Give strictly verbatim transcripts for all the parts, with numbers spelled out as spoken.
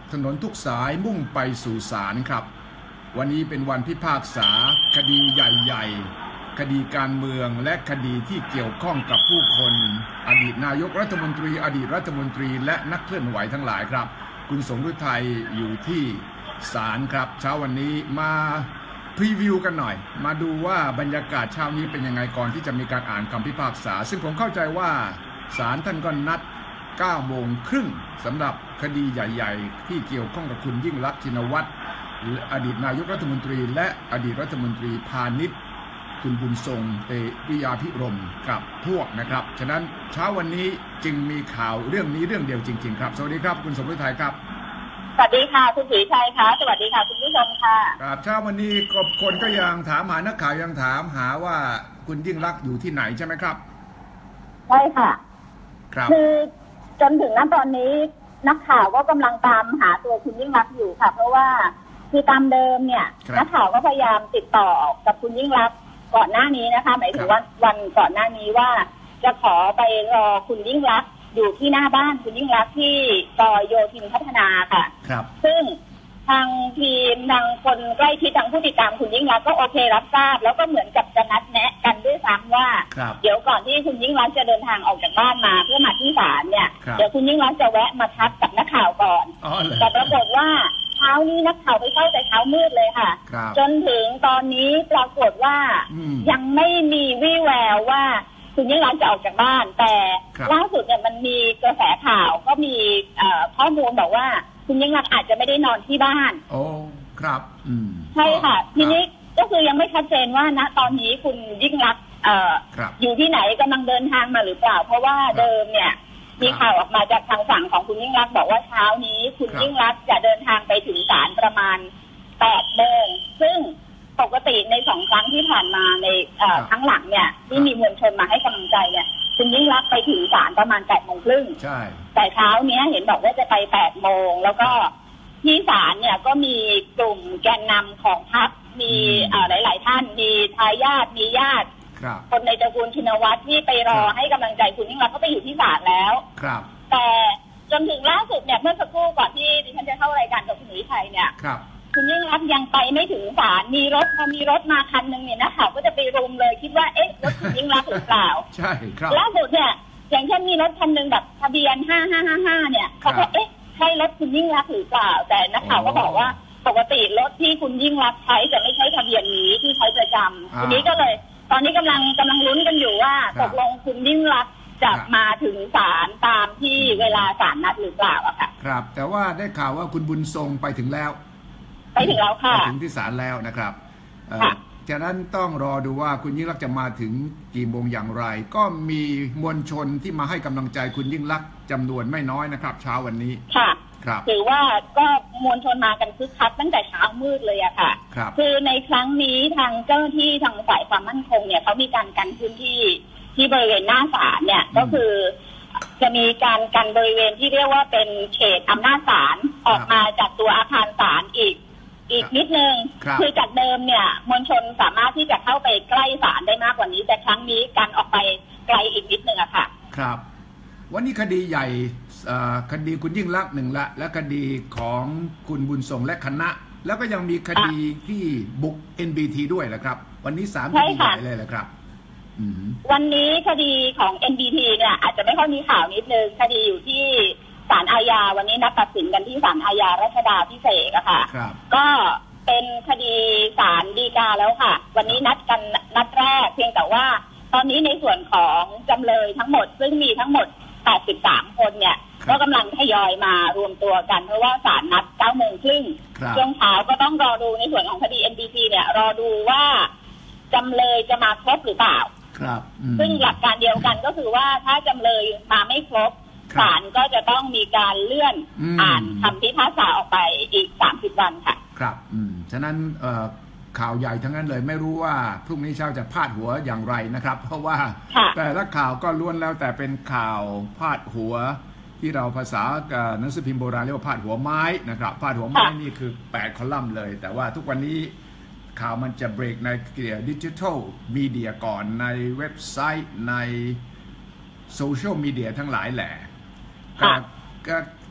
ถนนทุกสายมุ่งไปสู่ศาลครับวันนี้เป็นวันพิพากษาคดีใหญ่ๆคดีการเมืองและคดีที่เกี่ยวข้องกับผู้คนอดีตนายกรัฐมนตรีอดีตรัฐมนตรีและนักเคลื่อนไหวทั้งหลายครับคุณสมฤทัยอยู่ที่ศาลครับเช้าวันนี้มาพรีวิวกันหน่อยมาดูว่าบรรยากาศเช้านี้เป็นยังไงก่อนที่จะมีการอ่านคำพิพากษาซึ่งผมเข้าใจว่าศาลท่านก็นัดเก้าโมงครึ่งสำหรับคดีใหญ่ๆที่เกี่ยวข้องกับคุณยิ่งลักษณ์ชินวัตรอดีตนายกรัฐมนตรีและอดีตรัฐมนตรีพาณิชย์คุณบุญทรงเตปิยาภิรมย์กับพวกนะครับฉะนั้นเช้าวันนี้จึงมีข่าวเรื่องนี้เรื่องเดียวจริงๆครับสวัสดีครับคุณสมฤทัยครับสวัสดีค่ะคุณศรีชัยค่ะสวัสดีค่ะคุณผู้ชมค่ะครับเช้าวันนี้คนก็ยังถามหานักข่าวยังถามหาว่าคุณยิ่งลักษณ์อยู่ที่ไหนใช่ไหมครับใช่ค่ะครับคือจนถึงณตอนนี้นักข่าวก็กำลังตามหาตัวคุณยิ่งลักษณ์อยู่ค่ะเพราะว่าคือตามเดิมเนี่ยนักข่าวก็พยายามติดต่อกับคุณยิ่งลักษณ์ก่อนหน้านี้นะคะหมายถึงว่าวันก่อนหน้านี้ว่าจะขอไปรอคุณยิ่งลักษณ์อยู่ที่หน้าบ้านคุณยิ่งลักษณ์ที่ซอยโยธินพัฒนาค่ะครับซึ่งทางทีมทางคนใกล้ชิดทางผู้ติดตามคุณยิ่งลักษณ์ก็โอเครับทราบแล้วก็เหมือนกับจะนัดแนะกันด้วยซ้ำว่าเดี๋ยวก่อนที่คุณยิ่งลักษณ์จะเดินทางออกจากบ้านมาเพื่อมาที่ศาลเนี่ยเดี๋ยวคุณยิ่งลักษณ์จะแวะมาทักกับนักข่าวก่อนแต่ปรากฏว่าเช้านี้นักข่าวไปเข้าแต่เช้ามืดเลยค่ะจนถึงตอนนี้ปรากฏว่ายังไม่มีวี่แววว่าคุณยิ่งลักษณ์จะออกจากบ้านแต่ล่าสุดเนี่ยมันมีกระแสข่าวก็มีข้อมูลบอกว่าคุณยิ่งลักษณ์อาจจะไม่ได้นอนที่บ้านโอ้ครับอืมใช่ค่ะทีนี้ก็คือยังไม่ชัดเจนว่าณตอนนี้คุณยิ่งลักษณ์เอ่ออยู่ที่ไหนกำลังเดินทางมาหรือเปล่าเพราะว่าเดิมเนี่ยมีข่าวออกมาจากทางฝั่งของคุณยิ่งลักษณ์บอกว่าเช้านี้คุณยิ่งลักษณ์จะเดินทางไปถึงศาลประมาณแปดโมงซึ่งปกติในสองครั้งที่ผ่านมาในครั้งหลังเนี่ยที่มีมวลชนมาให้กำลังใจเนี่ยคุณยิ่งลักษณ์ไปถึงศาลประมาณแปดโมงครึ่งใช่แต่เช้านี้เห็นบอกว่าจะไปแปดโมงแล้วก็ที่ศาลเนี่ยก็มีกลุ่มแกนนำของพรรคมีหลายๆท่านมีทายาทมีญาติคนในตระกูลชินวัตรที่ไปรอให้กำลังใจคุณยิ่งลักษณ์เขาไปอยู่ที่ศาลแล้วแต่จนถึงล่าสุดเนี่ยเมื่อสักครู่ก่อนที่ดิฉันจะเข้ารายการกับคุณหนิชัยเนี่ยคุณยิ่งลักษณ์ยังไปไม่ถึงศาลมีรถพอมีรถมาคันนึงเนี่ยนักข่าวก็จะไปรุมเลยคิดว่าเอ๊ะรถคุณยิ่งลักษณ์หรือเปล่าใช่ครับล่าสุดเนี่ยอย่างเช่นมีรถคันนึงแบบทะเบียนห้าห้าห้าห้าเนี่ยเขาก็เอ๊ะใช่รถคุณยิ่งลักษณ์หรือเปล่าแต่นักข่าวก็บอกว่าปกติรถที่คุณยิ่งลักษณ์ใช้จะไม่ใช่ทะเบียนนี้ที่ใช้ประจำทีนี้ก็เลยตอนนี้กำลังกำลังลุ้นกันอยู่ว่าตกลงคุณยิ่งลักษณ์จะมาถึงศาลตามที่เวลาศาลนัดหรือเปล่าอะค่ะครับแต่ว่าได้ข่าวว่าคุณบุญทรงไปถึงแล้วไปถึงแล้วค่ะไปถึงที่ศาลแล้วนะครับฉะนั้นต้องรอดูว่าคุณยิ่งลักษณ์จะมาถึงกี่โมงอย่างไรก็มีมวลชนที่มาให้กำลังใจคุณยิ่งลักษณ์จำนวนไม่น้อยนะครับเช้าวันนี้ค่ะครับถือว่าก็มวลชนมากันคึกคักตั้งแต่เช้ามืดเลยอะค่ะครับคือในครั้งนี้ทางเจ้าหน้าที่ทางฝ่ายความมั่นคงเนี่ยเขามีการกันพื้นที่ที่บริเวณหน้าศาลเนี่ยก็คือจะมีการกันบริเวณที่เรียกว่าเป็นเขตอำนาจศาลออกมาจากตัวอาคารศาลอีกอีกนิดนึงคือจากเดิมเนี่ยมวลชนสามารถที่จะเข้าไปใกล้ศาลได้มากกว่านี้แต่ครั้งนี้การออกไปไกลอีกนิดนึงอะค่ะครับวันนี้คดีใหญ่คดีคุณยิ่งลักษณ์หนึ่งละและคดีของคุณบุญทรงและคณะแล้วก็ยังมีคดีที่บุก เอ็น บี ที ด้วยแหละครับวันนี้สามคดีใหญ่เลยแหละครับวันนี้คดีของ เอ็น บี ที เนี่ยอาจจะไม่ค่อยมีข่าวนิดนึงคดีอยู่ที่ศาลอาญาวันนี้นัดตัดสินกันที่ศาลอาญารัชดาภิเษกอะค่ะก็เป็นคดีศาลฎีกาแล้วค่ะวันนี้นัดกันนัดแรกเพียงแต่ว่าตอนนี้ในส่วนของจำเลยทั้งหมดซึ่งมีทั้งหมดแปดสิบสามคนเนี่ยก็กำลังทยอยมารวมตัวกันเพราะว่าศาลนัดเก้าโมงครึ่งช่วงเช้าก็ต้องรอดูในส่วนของคดี เอ็น บี ที เนี่ยรอดูว่าจำเลยจะมาครบหรือเปล่าครับซึ่งหลักการเดียวกันก็คือว่าถ้าจำเลยมาไม่ครบศาลก็จะต้องมีการเลื่อนอ่านคำพิพากษาออกไปอีกสามสิบวันค่ะครับอืมฉะนั้นเอ่อข่าวใหญ่ทั้งนั้นเลยไม่รู้ว่าพรุ่งนี้เช้าจะพาดหัวอย่างไรนะครับเพราะว่าแต่ละข่าวก็ล้วนแล้วแต่เป็นข่าวพาดหัวที่เราภาษาหนังสือพิมพ์โบราณเรียกว่าพาดหัวไม้นะครับพาดหัวไม้นี่คือแปดคอลัมน์เลยแต่ว่าทุกวันนี้ข่าวมันจะเบรกในดิจิทัลมีเดียก่อนในเว็บไซต์ในโซเชียลมีเดียทั้งหลายแหละ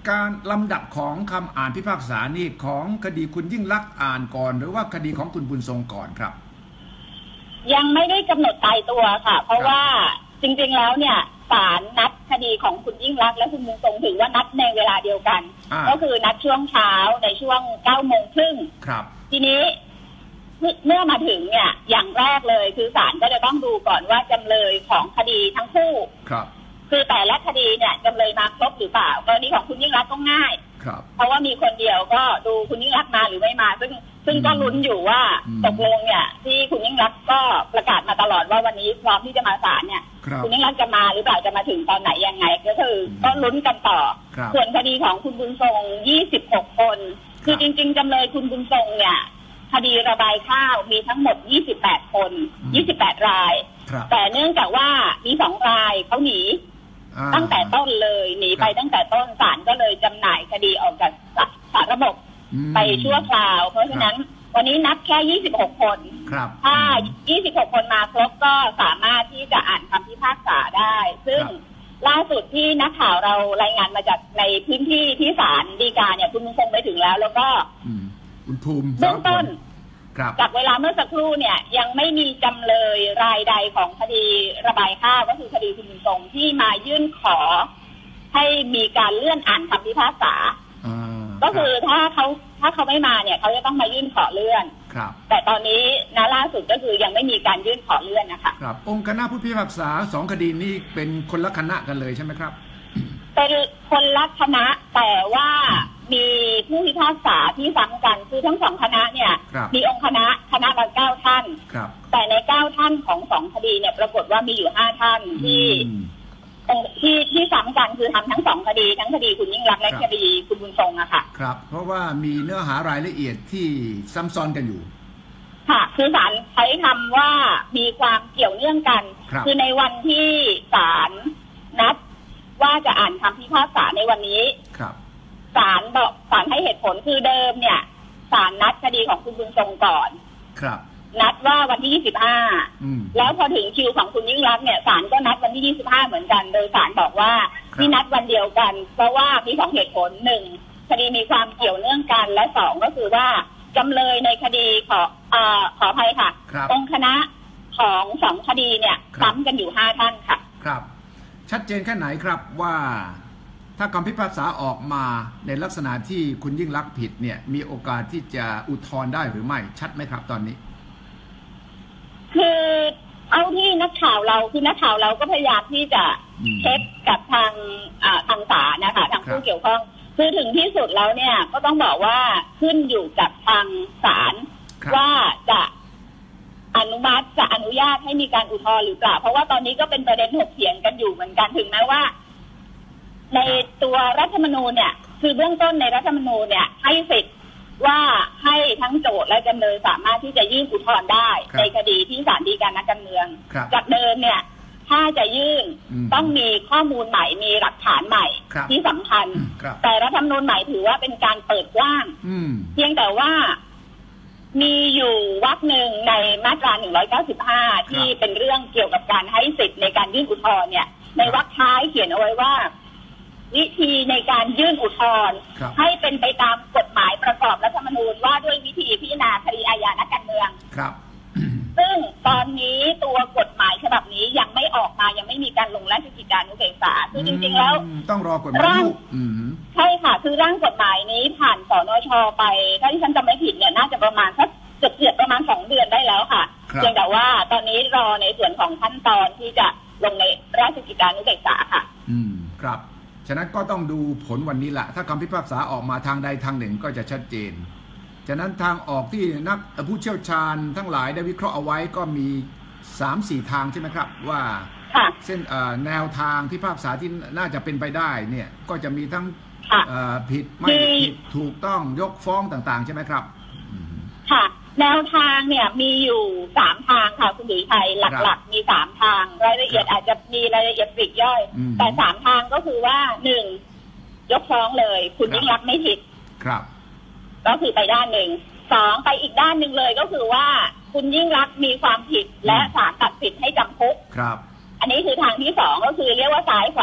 การลำดับของคำอ่านพิพากษานี่ของคดีคุณยิ่งลักษณ์อ่านก่อนหรือว่าคดีของคุณบุญทรงก่อนครับยังไม่ได้กำหนดตายตัวค่ะเพราะว่าจริงๆแล้วเนี่ยศาลนัดคดีของคุณยิ่งลักษณ์และคุณบุญทรงถือว่านัดในเวลาเดียวกันก็คือนัดช่วงเช้าในช่วงเก้าโมงครึ่งทีนี้เมื่อมาถึงเนี่ยอย่างแรกเลยคือศาลก็จะต้องดูก่อนว่าจำเลยของคดีทั้งคู่ครับคือแต่ละคดีเนี่ยจำเลยมาครบหรือเปล่ากรณีของคุณยิ่งลักษณ์ก็ง่ายเพราะว่ามีคนเดียวก็ดูคุณยิ่งลักษณ์มาหรือไม่มาซึ่งซึ่งก็ลุ้นอยู่ว่าตกลงเนี่ยที่คุณยิ่งลักษณ์ก็ประกาศมาตลอดว่าวันนี้พร้อมที่จะมาศาลเนี่ยคุณยิ่งลักษณ์จะมาหรือเปล่าจะมาถึงตอนไหนยังไงก็คือก็ลุ้นกันต่อส่วนคดีของคุณบุญทรงยี่สิบหกคนคือจริงๆจำเลยคุณบุญทรงเนี่ยคดีระบายข้าวมีทั้งหมดยี่สิบแปดคนยี่สิบแปดรายแต่เนื่องจากว่ามีสองรายเขาหนีตั้งแต่ต้นเลยหนีไปตั้งแต่ต้นศาลก็เลยจำหน่ายคดีออกจากสารระบบไปชั่วคราวเพราะฉะนั้นวันนี้นับแค่ยี่สิบหกคนถ้ายี่สิบหกคนมาครบก็สามารถที่จะอ่านคำพิพากษาได้ซึ่งล่าสุดที่นักข่าวเรารายงานมาจากในพื้นที่ที่ศาลฎีกาเนี่ยคุณคงไปถึงแล้วแล้วก็คุณภูมิเบื้องต้นจากเวลาเมื่อสักครู่เนี่ยยังไม่มีจำเลยรายใดของคดีระบายข้าวก็คือคดีคุณบุญทรงที่มายื่นขอให้มีการเลื่อนอ่านคำพิพากษาก็คือถ้าเขาถ้าเขาไม่มาเนี่ยเขาจะต้องมายื่นขอเลื่อนแต่ตอนนี้นะล่าสุดก็คือยังไม่มีการยื่นขอเลื่อนนะคะครับองค์คณะผู้พิพากษาสองคดีนี้เป็นคนละคณะกันเลยใช่ไหมครับเป็นคนละคณะแต่ว่ามีผู้พิพากษาที่ซ้ำกันคือทั้งสองคณะเนี่ยมีองค์คณะคณะละเก้าท่านแต่ในเก้าท่านของสองคดีเนี่ยปรากฏว่ามีอยู่ห้าท่านที่ที่ที่ซ้ำกันคือทำทั้งสองคดีทั้งคดีคุณยิ่งลักษณ์และคดีคุณบุญทรงอะค่ะครับเพราะว่ามีเนื้อหารายละเอียดที่ซ้ำซ้อนกันอยู่ค่ะคือศาลใช้คำว่ามีความเกี่ยวเนื่องกันคือในวันที่ศาลนัดว่าจะอ่านคำพิพากษาในวันนี้ศาลบอกศาลให้เหตุผลคือเดิมเนี่ยศาลนัดคดีของคุณบุญทรงก่อนครับนัดว่าวันที่ยี่สิบห้าแล้วพอถึงคิวของคุณยิ่งลักษณ์เนี่ยศาลก็นัดวันที่ยี่สิบห้าเหมือนกันโดยศาลบอกว่าที่นัดวันเดียวกันเพราะว่ามีสองเหตุผลหนึ่งคดีมีความเกี่ยวเนื่องกันและสองก็คือว่าจำเลยในคดีขออ่าขออภัยค่ะองค์คณะของสองคดีเนี่ยซ้ำกันอยู่ห้าท่านค่ะครับชัดเจนแค่ไหนครับว่าถ้าคำพิพากษาออกมาในลักษณะที่คุณยิ่งลักษณ์ผิดเนี่ยมีโอกาสที่จะอุทธรณ์ได้หรือไม่ชัดไหมครับตอนนี้คือเอาที่นักข่าวเราคือนักข่าวเราก็พยายามที่จะเช็คกับทางทางศาลนะคะทางผู้เกี่ยวข้องคือถึงที่สุดแล้วเนี่ยก็ต้องบอกว่าขึ้นอยู่กับทางศาลว่าจะอนุมัติจะอนุญาตให้มีการอุทธรณ์หรือเปล่าเพราะว่าตอนนี้ก็เป็นประเด็นถกเถียงกันอยู่เหมือนกันถึงแม้ว่าในตัวรัฐธรรมนูญเนี่ยคือเบื้องต้นในรัฐธรรมนูญเนี่ยให้สิทธิ์ว่าให้ทั้งโจทก์และจำเลยสามารถที่จะยื่นอุทธรณ์ได้ในคดีที่ศาลฎีกานักการเมืองจากเดิมเนี่ยถ้าจะยื่นต้องมีข้อมูลใหม่มีหลักฐานใหม่ที่สำคัญแต่รัฐธรรมนูญใหม่ถือว่าเป็นการเปิดกว้างเพียงแต่ว่ามีอยู่วรรคหนึ่งในมาตราหนึ่งร้อยเก้าสิบห้าที่เป็นเรื่องเกี่ยวกับการให้สิทธิ์ในการยื่นอุทธรณ์เนี่ยในวรรคท้ายเขียนเอาไว้ว่าวิธีในการยื่นอุทธรณ์ให้เป็นไปตามกฎหมายประกอบรัฐธรรมนูญว่าด้วยวิธีพิจารณาคดีอาญานักการเมืองครับซึ่งตอนนี้ตัวกฎหมายฉบับนี้ยังไม่ออกมายังไม่มีการลงราชกิจจานุเบกษาคือจริงๆแล้วต้องรอกฎหมายลูกใช่ค่ะคือร่างกฎหมายนี้ผ่านสนช.ไปถ้าที่ฉันจำไม่ผิดเนี่ยน่าจะประมาณสักเกือบๆประมาณสองเดือนได้แล้วค่ะเพียงแต่ว่าตอนนี้รอในส่วนของขั้นตอนที่จะลงในราชกิจจานุเบกษาค่ะอืมครับฉะนั้นก็ต้องดูผลวันนี้แหละถ้าคำพิพากษาออกมาทางใดทางหนึ่งก็จะชัดเจนฉะนั้นทางออกที่นักผู้เชี่ยวชาญทั้งหลายได้วิเคราะห์เอาไว้ก็มี สามสี่ ทางใช่ไหมครับว่าเส้นแนวทางพิพากษาที่น่าจะเป็นไปได้เนี่ยก็จะมีทั้งผิดไม่ผิดถูกต้องยกฟ้องต่างๆใช่ไหมครับค่ะแนวทางเนี่ยมีอยู่สามทางค่ะคุณดุยไทยหลักๆมีสามทางรายละเอียดอาจจะมีรายละเอียดปลีกย่อยแต่สามทางก็คือว่าหนึ่งยกฟ้องเลยคุณยิ่งลักษณ์ไม่ผิดครับก็คือไปด้านหนึ่งสองไปอีกด้านหนึ่งเลยก็คือว่าคุณยิ่งลักษณ์มีความผิดและศาลตัดสินให้จำคุกครับอันนี้คือทางที่สองก็คือเรียกว่าซ้ายขวา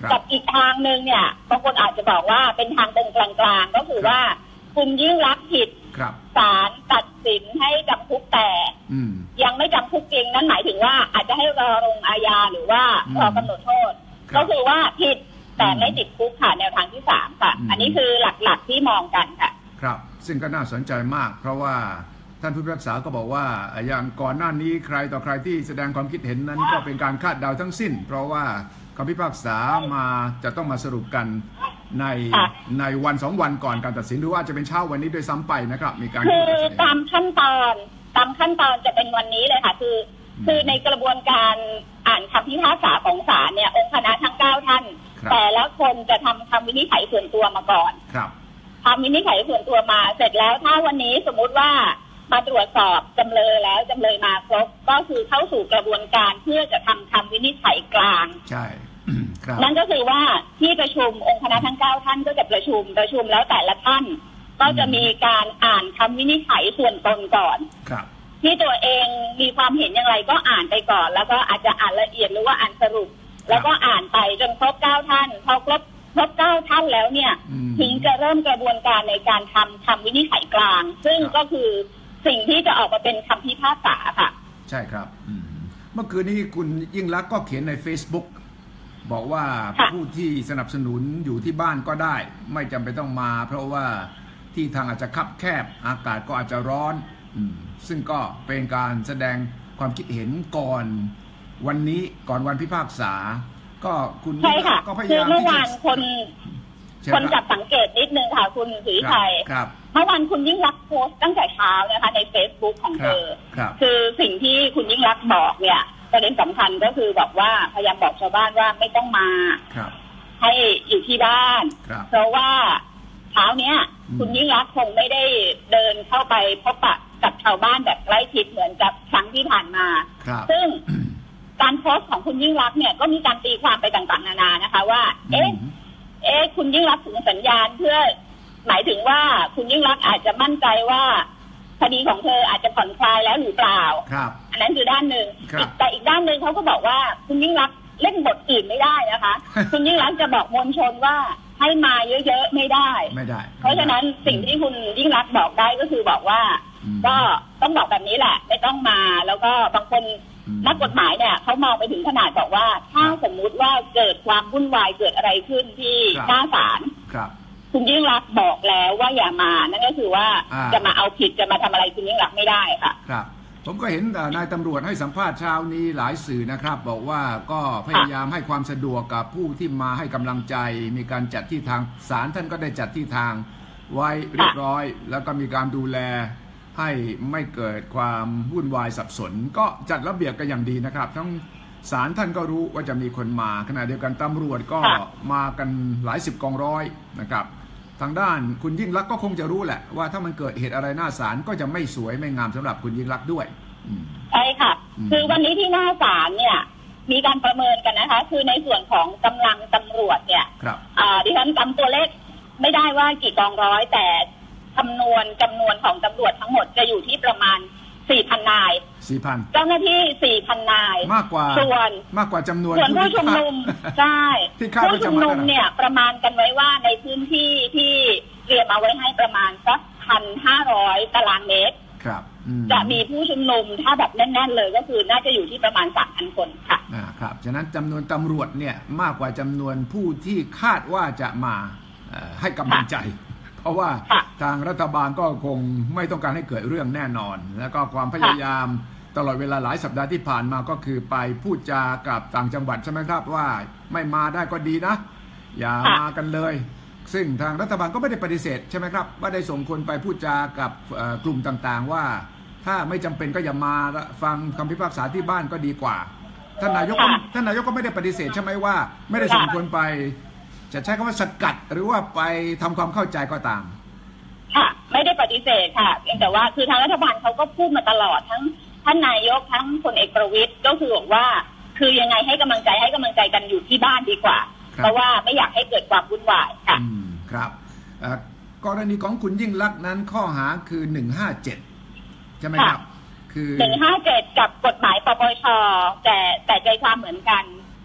กับอีกทางหนึ่งเนี่ยบางคนอาจจะบอกว่าเป็นทางตรงกลางๆก็คือว่าคุณยิ่งรักผิดศาลตัดสินให้จำคุกแต่ยังไม่จำคุกจริงนั่นหมายถึงว่าอาจจะให้รอลงอาญาหรือว่ารอกำหนดโทษก็คือว่าผิดแต่ไม่ติดคุกค่ะแนวทางที่สามค่ะอันนี้คือหลักๆที่มองกันค่ะครับซึ่งก็น่าสนใจมากเพราะว่าท่านผู้พิพากษาก็บอกว่าอย่างก่อนหน้านี้ใครต่อใครที่แสดงความคิดเห็นนั้นก็เป็นการคาดเดาทั้งสิ้นเพราะว่าคำพิพากษามาจะต้องมาสรุปกันในในวันสองวันก่อนการตัดสินหรือว่าจะเป็นเช้าวันนี้โดยซ้ำไปนะครับมีการคือตามขั้นตอนตามขั้นตอนจะเป็นวันนี้เลยค่ะคือคือในกระบวนการอ่านคำพิพากษาของศาลเนี่ยองค์คณะทั้งเก้าท่านแต่ละคนจะทำคำวินิจฉัยส่วนตัวมาก่อนทำวินิจฉัยส่วนตัวมาเสร็จแล้วถ้าวันนี้สมมุติว่ามาตรวจสอบจำเลยแล้วจำเลยมาครบก็คือเข้าสู่กระบวนการเพื่อจะทำคำวินิจฉัยกลางใช่นั่นก็คือว่าที่ประชุมองค์คณะทั้งเก้าท่านก็จะประชุมประชุมแล้วแต่ละท่านก็จะมีการอ่านคำวินิจฉัยส่วนตนก่อนที่ตัวเองมีความเห็นอย่างไรก็อ่านไปก่อนแล้วก็อาจจะอ่านละเอียดหรือว่าอ่านสรุปแล้วก็อ่านไปจนครบเก้าท่านพอครบครบเก้าท่านแล้วเนี่ยถึงจะเริ่มกระบวนการในการทำคำวินิจฉัยกลางซึ่งก็คือสิ่งที่จะออกมาเป็นคำพิพากษาค่ะใช่ครับเมื่อคืนนี้คุณยิ่งลักษณ์ก็เขียนใน Facebook บอกว่าผู้ที่สนับสนุนอยู่ที่บ้านก็ได้ไม่จำเป็นต้องมาเพราะว่าที่ทางอาจจะคับแคบอากาศก็อาจจะร้อนซึ่งก็เป็นการแสดงความคิดเห็นก่อนวันนี้ก่อนวันพิพากษาก็คุณก็พยายามที่จะคนคนจับสังเกตนิดนึงค่ะคุณสุริชัยเมื่อวานคุณยิ่งรักโพสต์ตั้งแต่เช้านะคะใน Facebook ของเธอคือสิ่งที่คุณยิ่งรักบอกเนี่ยประเด็นสำคัญก็คือบอกว่าพยายามบอกชาวบ้านว่าไม่ต้องมาให้อยู่ที่บ้านเพราะว่าเช้าเนี้ยคุณยิ่งรักคงไม่ได้เดินเข้าไปพบปะกับชาวบ้านแบบใกล้ชิดเหมือนกับครั้งที่ผ่านมาซึ่งการโพสต์ของคุณยิ่งรักเนี่ยก็มีการตีความไปต่างๆนานานะคะว่าเอ๊ะเอ๊ะคุณยิ่งรักถึงสัญญาณเพื่อหมายถึงว่าคุณยิ่งรักอาจจะมั่นใจว่าคดีของเธออาจจะผ่อนคลายแล้วหรือเปล่าอันนั้นคือด้านหนึ่งแต่อีกด้านหนึ่งเขาก็บอกว่าคุณยิ่งรักเล่นบทอื่นไม่ได้นะคะ คุณยิ่งรักจะบอกมวลชนว่าให้มาเยอะๆไม่ได้ไม่ได้เพราะฉะนั้นสิ่งที่คุณยิ่งรักบอกได้ก็คือบอกว่าก็ต้องบอกแบบนี้แหละไม่ต้องมาแล้วก็บางคนนักกฎหมายเนี่ยเขามองไปถึงขนาดบอกว่าถ้าสมมุติว่าเกิดความวุ่นวายเกิดอะไรขึ้นที่หน้าศาลคุณยิ่งรักบอกแล้วว่าอย่ามานั่นก็คือว่าจะมาเอาผิดจะมาทำอะไรคุณยิ่งรักไม่ได้ค่ะครับผมก็เห็นนายตำรวจให้สัมภาษณ์เช้านี้หลายสื่อนะครับบอกว่าก็พยายามให้ความสะดวกกับผู้ที่มาให้กำลังใจมีการจัดที่ทางศาลท่านก็ได้จัดที่ทางไว้เรียบร้อยแล้วก็มีการดูแลให้ไม่เกิดความวุ่นวายสับสนก็จัดระเบียบกันอย่างดีนะครับทั้งศาลท่านก็รู้ว่าจะมีคนมาขณะเดียวกันตำรวจก็มากันหลายสิบกองร้อยนะครับทางด้านคุณยิ่งลักษณ์ก็คงจะรู้แหละว่าถ้ามันเกิดเหตุอะไรหน้าศาลก็จะไม่สวยไม่งามสำหรับคุณยิ่งลักษณ์ด้วยใช่ค่ะคือวันนี้ที่หน้าศาลเนี่ยมีการประเมินกันนะคะคือในส่วนของกำลังตำรวจเนี่ยดิฉันจำตัวเลขไม่ได้ว่ากี่กองร้อยแต่จำนวนจำนวนของตำรวจทั้งหมดจะอยู่ที่ประมาณ สี่พัน นายสี่พันเจ้าหน้าที่ สี่พัน นายมากกว่าส่วนมากกว่าจำนวนส่วนผู้ชุมนุมใช่ผู้ชุมนุมเนี่ยประมาณกันไว้ว่าในพื้นที่ที่เตรียมเอาไว้ให้ประมาณสัก หนึ่งพันห้าร้อย ตารางเมตรครับจะมีผู้ชุมนุมถ้าแบบแน่นๆเลยก็คือน่าจะอยู่ที่ประมาณ สามพัน คนค่ะอ่าครับฉะนั้นจำนวนตำรวจเนี่ยมากกว่าจำนวนผู้ที่คาดว่าจะมาให้กำลังใจเพราะว่าทางรัฐบาลก็คงไม่ต้องการให้เกิดเรื่องแน่นอนแล้วก็ความพยายามตลอดเวลาหลายสัปดาห์ที่ผ่านมาก็คือไปพูดจากับต่างจังหวัดใช่ไหมครับว่าไม่มาได้ก็ดีนะอย่ามากันเลยซึ่งทางรัฐบาลก็ไม่ได้ปฏิเสธใช่ไหมครับว่าได้ส่งคนไปพูดจากับกลุ่มต่างๆว่าถ้าไม่จำเป็นก็อย่ามาฟังคำพิพากษาที่บ้านก็ดีกว่าท่านนายกท่านนายกก็ไม่ได้ปฏิเสธใช่ไหมว่าไม่ได้ส่งคนไปจะใช้คำว่าสกัดหรือว่าไปทำความเข้าใจก็ตามค่ะไม่ได้ปฏิเสธค่ะเพียงแต่ว่าคือทางรัฐบาลเขาก็พูดมาตลอดทั้งท่านนายกทั้งพลเอกประวิตรก็คือบอกว่าคือยังไงให้กำลังใจให้กำลังใจกันอยู่ที่บ้านดีกว่าเพราะว่าไม่อยากให้เกิดความวุ่นวายค่ะครับกรณีของคุณยิ่งลักษณ์นั้นข้อหาคือหนึ่งห้าเจ็ดใช่ไหมครับคือหนึ่งห้าเจ็ดกับกฎหมายปปชแต่แต่ใจความเหมือนกัน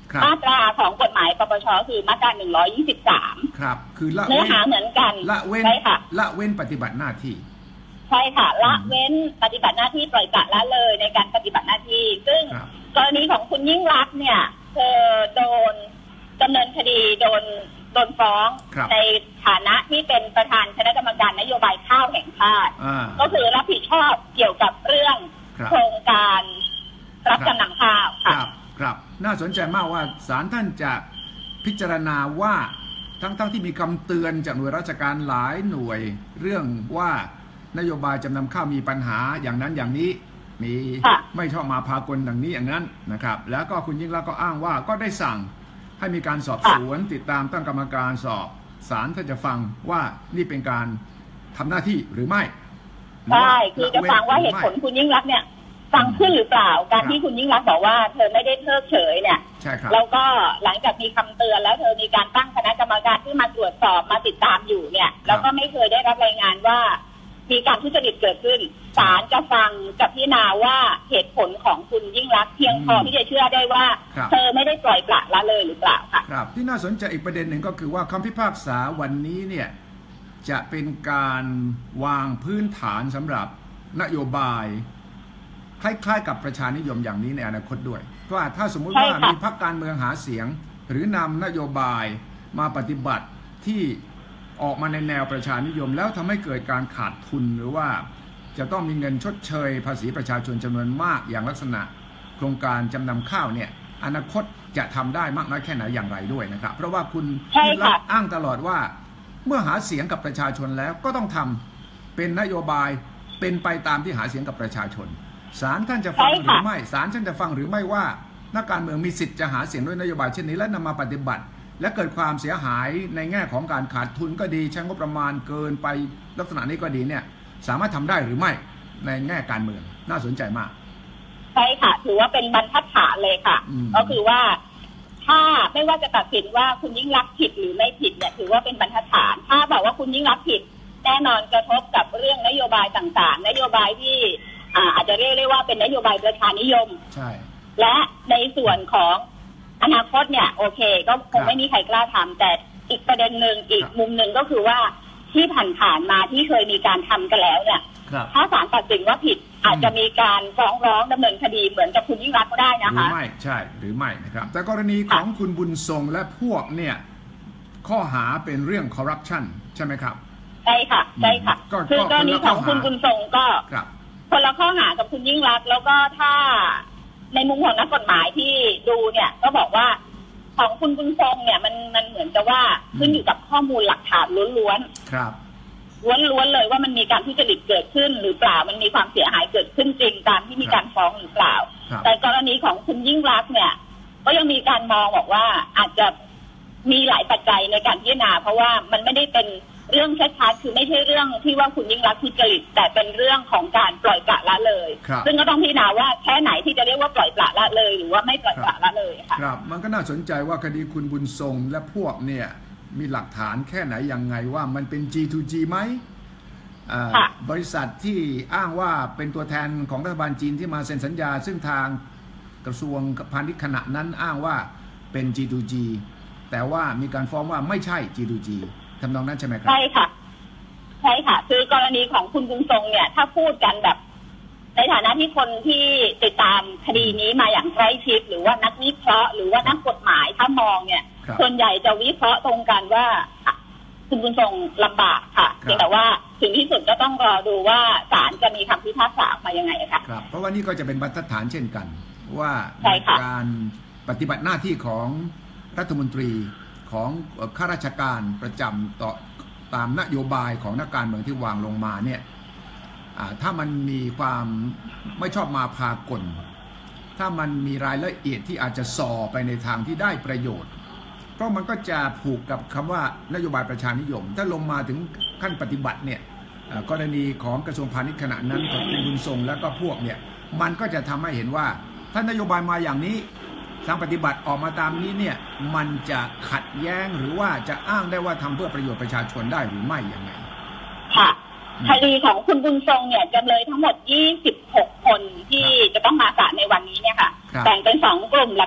มาตราของกฎหมายปปชคือมาตราหนึ่งร้อยยี่สิบสามครับคือละเนื้อหาเหมือนกันละเว้นละเว้นปฏิบัติหน้าที่ใช่ค่ะละเว้นปฏิบัติหน้าที่ปล่อยปละละเลยในการปฏิบัติหน้าที่ซึ่งกรณีของคุณยิ่งลักษณ์เนี่ยเธอโดนดำเนินคดีโดนโดนฟ้องในฐานะที่เป็นประธานคณะกรรมการนโยบายข้าวแห่งชาติก็คือรับผิดชอบเกี่ยวกับเรื่องโครงการรับจำนำข้าวค่ะครับน่าสนใจมากว่าศาลท่านจะพิจารณาว่าทั้งๆ ท, ที่มีคำเตือนจากหน่วยราชการหลายหน่วยเรื่องว่านโยบายจำนำข้าวมีปัญหาอย่างนั้นอย่างนี้มีไม่ชอบมาพากลอย่างนี้อย่างนั้นนะครับแล้วก็คุณยิ่งลักษณ์ก็อ้างว่าก็ได้สั่งให้มีการสอบสวนติดตามตั้งกรรมการสอบศาลท่านจะฟังว่านี่เป็นการทำหน้าที่หรือไม่ใช่คือจะฟังว่าเหตุผลคุณยิ่งลักษณ์เนี่ยฟังขึ้นหรือเปล่าการที่คุณยิ่งลักษณ์บอกว่าเธอไม่ได้เพิกเฉยเนี่ยแล้วก็หลังจากมีคำเตือนแล้วเธอมีการตั้งคณะกรรมการที่มาตรวจสอบมาติดตามอยู่เนี่ยแล้วก็ไม่เคยได้รับรายงานว่ามีการทุจริตเกิดขึ้นศาลจะฟังกับพิจารณาว่าเหตุผลของคุณยิ่งลักษณ์เพียงพอที่จะเชื่อได้ว่าเธอไม่ได้ปล่อยปละละเลยหรือเปล่าค่ะครับที่น่าสนใจอีกประเด็นหนึ่งก็คือว่าคำพิพากษาวันนี้เนี่ยจะเป็นการวางพื้นฐานสำหรับนโยบายคล้ายๆกับประชานิยมอย่างนี้ในอนาคตด้วยเพราะว่าถ้าสมมุติว่ามีพรรคการเมืองหาเสียงหรือนำนโยบายมาปฏิบัติที่ออกมาในแนวประชานิยมแล้วทำให้เกิดการขาดทุนหรือว่าจะต้องมีเงินชดเชยภาษีประชาชนจำนวนมากอย่างลักษณะโครงการจำนำข้าวเนี่ยอนาคตจะทำได้มากน้อยแค่ไหนอย่างไรด้วยนะครับเพราะว่าคุณยิ่งลักษณ์อ้างตลอดว่าเมื่อหาเสียงกับประชาชนแล้วก็ต้องทำเป็นนโยบายเป็นไปตามที่หาเสียงกับประชาชนศาลท่านจะฟังหรือไม่ศาลท่านจะฟังหรือไม่ว่านักการเมืองมีสิทธิ์จะหาเสียงด้วยนโยบายเช่นนี้และนำมาปฏิบัติและเกิดความเสียหายในแง่ของการขาดทุนก็ดีใช้งบประมาณเกินไปลักษณะนี้ก็ดีเนี่ยสามารถทำได้หรือไม่ในแง่การเมืองน่าสนใจมากใช่ค่ะถือว่าเป็นบรรทัดฐานเลยค่ะก็คือว่าถ้าไม่ว่าจะตัดสินว่าคุณยิ่งลักษณ์ผิดหรือไม่ผิดเนี่ยถือว่าเป็นบรรทัดฐานถ้าบอกว่าคุณยิ่งลักษณ์ผิดแน่นอนกระทบกับเรื่องนโยบายต่างๆนโยบายที่อาจจะเรียกได้ว่าเป็นนโยบายประชานิยมใช่และในส่วนของอนาคตเนี่ยโอเคก็คงไม่มีใครกล้าทำแต่อีกประเด็นหนึ่งอีกมุมหนึ่งก็คือว่าที่ผ่านๆมาที่เคยมีการทำกันแล้วเนี่ยถ้าศาลตัดสินว่าผิดอาจจะมีการฟ้องร้องดำเนินคดีเหมือนกับคุณยิ่งลักษณ์ก็ได้นะคะหรือไม่ใช่หรือไม่นะครับแต่กรณีของคุณบุญทรงและพวกเนี่ยข้อหาเป็นเรื่องคอร์รัปชันใช่ไหมครับใช่ค่ะใช่ค่ะคือกรณีของคุณบุญทรงก็คนละข้อหากับคุณยิ่งลักษณ์แล้วก็ถ้าในมุมของนักกฎหมายที่ดูเนี่ยก็บอกว่าของคุณบุญทรงเนี่ยมันมันเหมือนกับว่าขึ้นอยู่กับข้อมูลหลักฐานล้วนๆครับล้วนๆเลยว่ามันมีการทุจริตเกิดขึ้นหรือเปล่ามันมีความเสียหายเกิดขึ้นจริงตามที่มีการฟ้องหรือเปล่าแต่กรณีของคุณยิ่งลักษณ์เนี่ยก็ยังมีการมองบอกว่าอาจจะมีหลายปัจจัยในการพิจารณาเพราะว่ามันไม่ได้เป็นเรื่องชัดๆคือไม่ใช่เรื่องที่ว่าคุณยิ่งลักษณ์ทุจริตแต่เป็นเรื่องของการปล่อยปละละเลยซึ่งก็ต้องพิจารณาว่าแค่ไหนที่จะเรียกว่าปล่อยปละละเลยหรือว่าไม่ปล่อยปละละเลยค่ะครับมันก็น่าสนใจว่าคดีคุณบุญทรงและพวกเนี่ยมีหลักฐานแค่ไหนยังไงว่ามันเป็น จี ทู จี ไหมบริษัทที่อ้างว่าเป็นตัวแทนของรัฐบาลจีนที่มาเซ็นสัญญาซึ่งทางกระทรวงพาณิชย์ขณะนั้นอ้างว่าเป็น จี ทู จี แต่ว่ามีการฟ้องว่าไม่ใช่ จี ทู จีทำนองนั้นใช่ไหมครับใช่ค่ะใช่ค่ะคือกรณีของคุณบุญทรงเนี่ยถ้าพูดกันแบบในฐานะที่คนที่ติดตามคดีนี้มาอย่างใกล้ชิดหรือว่านักวิเคราะห์หรือว่านักกฎหมายถ้ามองเนี่ยส่วนใหญ่จะวิเคราะห์ตรงกันว่าคุณบุญทรงลำบากค่ะเพียงแต่ว่าถึงที่สุดก็ต้องรอดูว่าศาลจะมีคำพิพากษามายังไงค่ะครับเพราะว่านี่ก็จะเป็นบรรทัดฐานเช่นกันว่าการปฏิบัติหน้าที่ของรัฐมนตรีของข้าราชการประจำต่อตามนโยบายของนักการเมืองที่วางลงมาเนี่ยถ้ามันมีความไม่ชอบมาพากลถ้ามันมีรายละเอียดที่อาจจะส่อไปในทางที่ได้ประโยชน์เพราะมันก็จะผูกกับคำว่านโยบายประชานิยมถ้าลงมาถึงขั้นปฏิบัติเนี่ยกรณีของกระทรวงพาณิชย์ขณะนั้นของคุณบุญทรงแล้วก็พวกเนี่ยมันก็จะทำให้เห็นว่าถ้านโยบายมาอย่างนี้ทางปฏิบัติออกมาตามนี้เนี่ยมันจะขัดแย้งหรือว่าจะอ้างได้ว่าทำเพื่อประโยชน์ประชาชนได้หรือไม่อย่างไรค่ะคดีของคุณบุญทรงเนี่ยจำเลยทั้งหมดยี่สิบหกคนที่จะต้องมาศาลในวันนี้เนี่ยค่ะแบ่งเป็นสองกลุ่มหลักๆ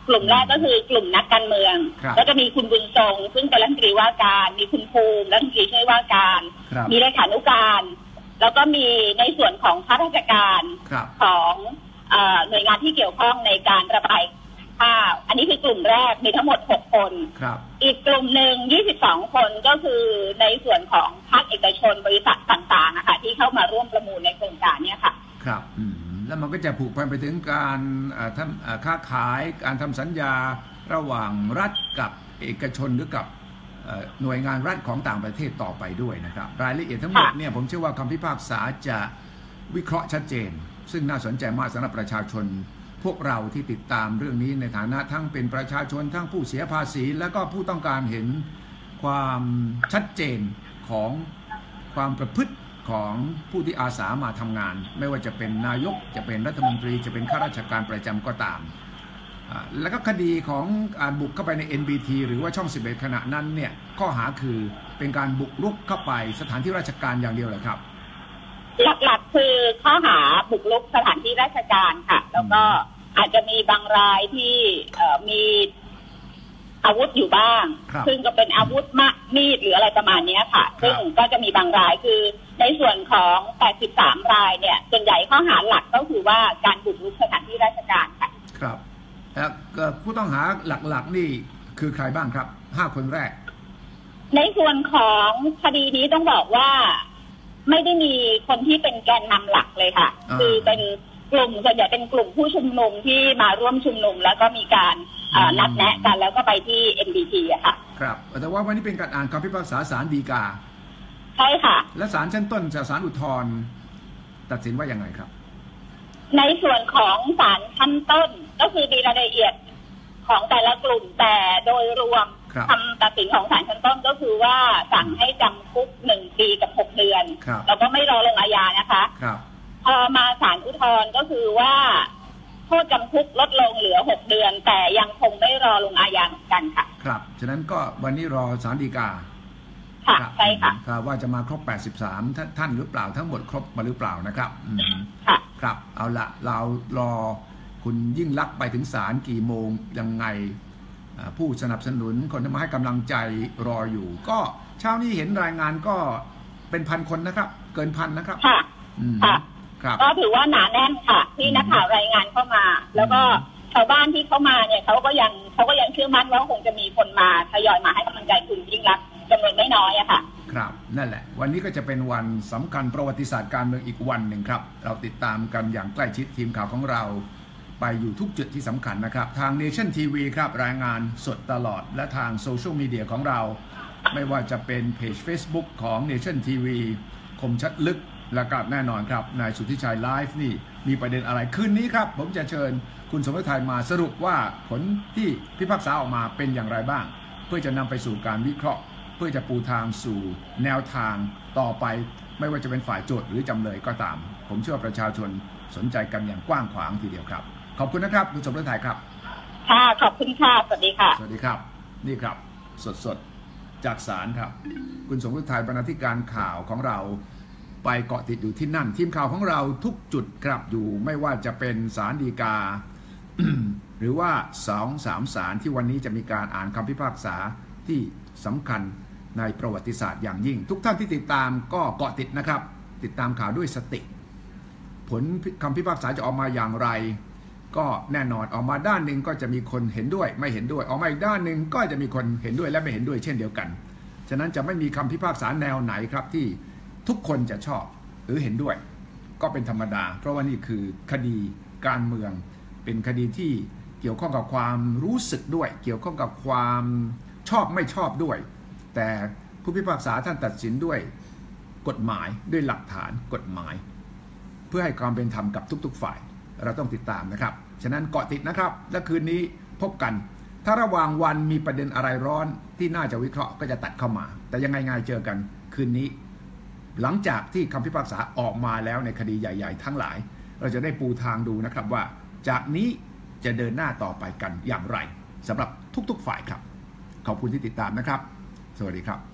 กลุ่มแรกก็คือกลุ่มนักการเมืองแล้วจะมีคุณบุญทรงซึ่งเป็นรัฐมนตรีว่าการมีคุณภูมิรัฐมนตรีช่วยว่าการมีเลขานุการแล้วก็มีในส่วนของข้าราชการของหน่วยงานที่เกี่ยวข้องในการระบายข้าวอันนี้คือกลุ่มแรกมีทั้งหมดหกคนอีกกลุ่มหนึ่งยี่สิบสองคนก็คือในส่วนของภาคเอกชนบริษัทต่างๆนะคะที่เข้ามาร่วมประมูลในโครงการนี้ค่ะครับแล้วมันก็จะผูกพันไปถึงการทำค้าขายการทำสัญญาระหว่างรัฐกับเอกชนหรือกับหน่วยงานรัฐของต่างประเทศต่อไปด้วยนะครับรายละเอียดทั้งหมดเนี่ยผมเชื่อว่าคำพิพากษาจะวิเคราะห์ชัดเจนซึ่งน่าสนใจมากสำหรับประชาชนพวกเราที่ติดตามเรื่องนี้ในฐานะทั้งเป็นประชาชนทั้งผู้เสียภาษีและก็ผู้ต้องการเห็นความชัดเจนของความประพฤติของผู้ที่อาสามาทำงานไม่ว่าจะเป็นนายกจะเป็นรัฐมนตรีจะเป็นข้าราชการประจำก็ตามแล้วก็คดีของการบุกเข้าไปใน เอ็น บี ที หรือว่าช่องสิบเอ็ดขณะนั้นเนี่ยข้อหาคือเป็นการบุกรุกเข้าไปสถานที่ราชการอย่างเดียวเหรอครับหลักๆคือข้อหาบุกรุกสถานที่ราชการค่ะแล้วก็อาจจะมีบางรายที่มีอาวุธอยู่บ้างซึ่งก็เป็นอาวุธมีดหรืออะไรประมาณนี้ค่ะซึ่งก็จะมีบางรายคือในส่วนของแปดสิบสามรายเนี่ยส่วนใหญ่ข้อหาหลักก็คือว่าการบุกรุกสถานที่ราชการค่ะครับแล้วผู้ต้องหาหลักๆนี่คือใครบ้างครับห้าคนแรกในส่วนของคดีนี้ต้องบอกว่าไม่ได้มีคนที่เป็นแกนนำหลักเลยค่ะคือเป็นกลุ่มส่วนใหญ่เป็นกลุ่มผู้ชุมนุมที่มาร่วมชุมนุมแล้วก็มีการนัดแนะกันแล้วก็ไปที่ เอ็น บี ที อะค่ะครับแต่ว่าวันนี้เป็นการอ่านคำพิพากษาศาลฎีกาใช่ค่ะและศาลชั้นต้นศาลอุทธรณ์ตัดสินว่ายังไงครับในส่วนของศาลชั้นต้นก็คือมีรายละเอียดของแต่ละกลุ่มแต่โดยรวมคำตัดสินของศาลชั้นต้นก็คือว่าสั่งให้จำคุกหนึ่งปีกับหกเดือนแล้วก็ไม่รอลงอาญานะคะพอมาศาลอุทธรณ์ก็คือว่าโทษจำคุกลดลงเหลือหกเดือนแต่ยังคงไม่รอลงอาญาเหมือนกันค่ะครับฉะนั้นก็วันนี้รอศาลฎีกาค่ะใช่ค่ะว่าจะมาครบแปดสิบสามท่านหรือเปล่าทั้งหมดครบมาหรือเปล่านะครับค่ะครับเอาละเรารอคุณยิ่งลักษณ์ไปถึงศาลกี่โมงยังไงผู้สนับสนุนคนที่มาให้กำลังใจรออยู่ก็เช้านี้เห็นรายงานก็เป็นพันคนนะครับเกินพันนะครับค่ะค่ะก็ถือว่าหนาแน่นค่ะที่นักข่าวรายงานเข้ามาแล้วก็ชาวบ้านที่เข้ามาเนี่ยเขาก็ยังเขาก็ยังเชื่อมั่นว่าคงจะมีคนมาทยอยมาให้กำลังใจคุณยิ่งลักษณ์จำนวนไม่น้อยอะค่ะครับนั่นแหละวันนี้ก็จะเป็นวันสำคัญประวัติศาสตร์การเมืองอีกวันหนึ่งครับเราติดตามกันอย่างใกล้ชิดทีมข่าวของเราไปอยู่ทุกจุดที่สำคัญนะครับทาง Nation ที วี ครับรายงานสดตลอดและทางโซเชียลมีเดียของเราไม่ว่าจะเป็นเพจ Facebook ของ Nation ที วี คมชัดลึกและก็แน่นอนครับนายสุทธิชัยไลฟ์นี่มีประเด็นอะไรคืนนี้ครับผมจะเชิญคุณสมฤทัยมาสรุปว่าผลที่พิพากษาออกมาเป็นอย่างไรบ้างเพื่อจะนำไปสู่การวิเคราะห์เพื่อจะปูทางสู่แนวทางต่อไปไม่ว่าจะเป็นฝ่ายโจทก์หรือจำเลยก็ตามผมเชื่อว่าประชาชนสนใจกันอย่างกว้างขวางทีเดียวครับขอบคุณนะครับคุณสมฤทัยครับค่ะขอบคุณค่ะสวัสดีค่ะสวัสดีครับนี่ครับสดๆจากศาลครับคุณสมฤทัยบรรณาธิการข่าวของเราไปเกาะติดอยู่ที่นั่นทีมข่าวของเราทุกจุดครับอยู่ไม่ว่าจะเป็นศาลฎีกา หรือว่าสองสามศาลที่วันนี้จะมีการอ่านคำพิพากษาที่สำคัญในประวัติศาสตร์อย่างยิ่งทุกท่านที่ติดตามก็เกาะติดนะครับติดตามข่าวด้วยสติผลคำพิพากษาจะออกมาอย่างไรก็แน่นอนออกมาด้านหนึ่งก็จะมีคนเห็นด้วยไม่เห็นด้วยออกมาอีกด้านหนึ่งก็จะมีคนเห็นด้วยและไม่เห็นด้วยเช่นเดียวกันฉะนั้นจะไม่มีคำพิพากษาแนวไหนครับที่ทุกคนจะชอบหรือเห็นด้วยก็เป็นธรรมดาเพราะว่านี่คือคดีการเมืองเป็นคดีที่เกี่ยวข้องกับความรู้สึกด้วยเกี่ยวข้องกับความชอบไม่ชอบด้วยแต่ผู้พิพากษาท่านตัดสินด้วยกฎหมายด้วยหลักฐานกฎหมายเพื่อให้ความเป็นธรรมกับทุกๆฝ่ายเราต้องติดตามนะครับฉะนั้นเกาะติดนะครับและคืนนี้พบกันถ้าระหว่างวันมีประเด็นอะไรร้อนที่น่าจะวิเคราะห์ก็จะตัดเข้ามาแต่ยังไงไงเจอกันคืนนี้หลังจากที่คำพิพากษาออกมาแล้วในคดีใหญ่ๆทั้งหลายเราจะได้ปูทางดูนะครับว่าจากนี้จะเดินหน้าต่อไปกันอย่างไรสำหรับทุกๆฝ่ายครับขอบคุณที่ติดตามนะครับสวัสดีครับ